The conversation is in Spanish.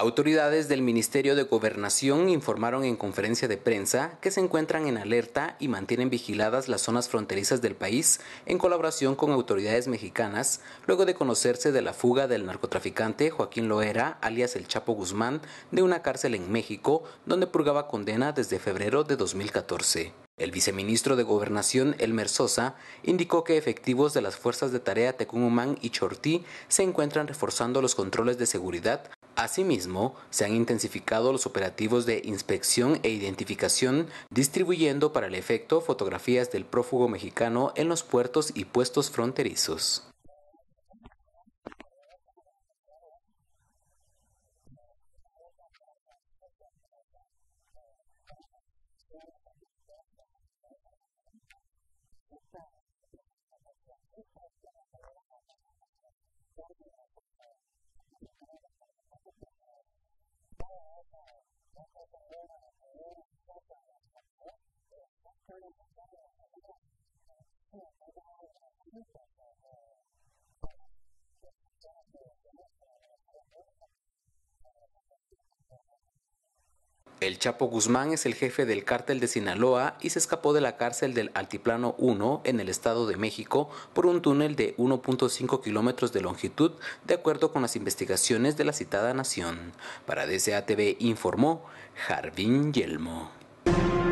Autoridades del Ministerio de Gobernación informaron en conferencia de prensa que se encuentran en alerta y mantienen vigiladas las zonas fronterizas del país en colaboración con autoridades mexicanas, luego de conocerse de la fuga del narcotraficante Joaquín Loera, alias El Chapo Guzmán, de una cárcel en México, donde purgaba condena desde febrero de 2014. El viceministro de Gobernación, Elmer Sosa, indicó que efectivos de las fuerzas de tarea Tecumumán y Chortí se encuentran reforzando los controles de seguridad. Asimismo, se han intensificado los operativos de inspección e identificación, distribuyendo para el efecto fotografías del prófugo mexicano en los puertos y puestos fronterizos. El Chapo Guzmán es el jefe del cártel de Sinaloa y se escapó de la cárcel del Altiplano 1 en el Estado de México por un túnel de 1.5 kilómetros de longitud, de acuerdo con las investigaciones de la citada nación. Para DCATV informó Jarvin Yelmo.